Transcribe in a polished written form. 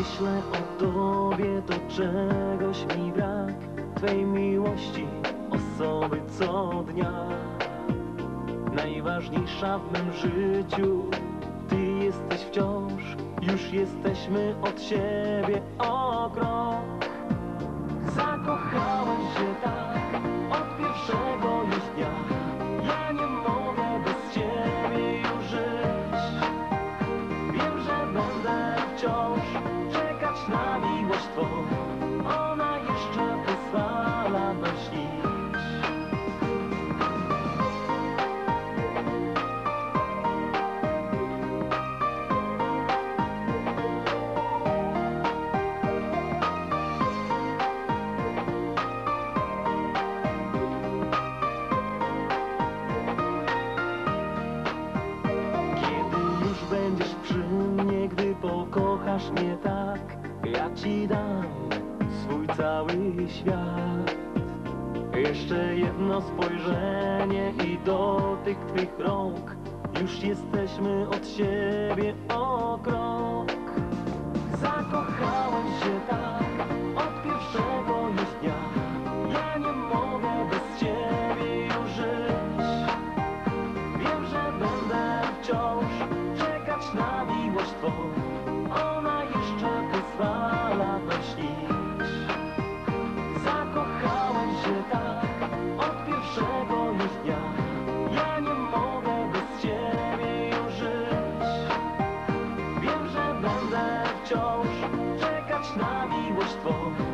myślę o tobie, to czegoś mi brak. Twej miłości, osoby co dnia. Najważniejsza w mym życiu, ty jesteś wciąż. Już jesteśmy od siebie o krok. Zakochałem się tak od pierwszego już dnia. Ja nie mogę bez ciebie już żyć. Wiem, że będę wciąż czekać na miłość twą. Ona jeszcze pozwala nam śnić. Będziesz przy mnie, gdy pokochasz mnie tak. Ja ci dam swój cały świat. Jeszcze jedno spojrzenie i dotyk twych rąk. Już jesteśmy od siebie o krok. Zakochałem się tak od pierwszego już dnia. Ja nie mogę bez ciebie już żyć. Wiem, że będę wciąż na miłość twą. Ona jeszcze pozwala nam śnić. Zakochałem się tak od pierwszego już dnia. Ja nie mogę bez ciebie już żyć. Wiem, że będę wciąż czekać na miłość twą.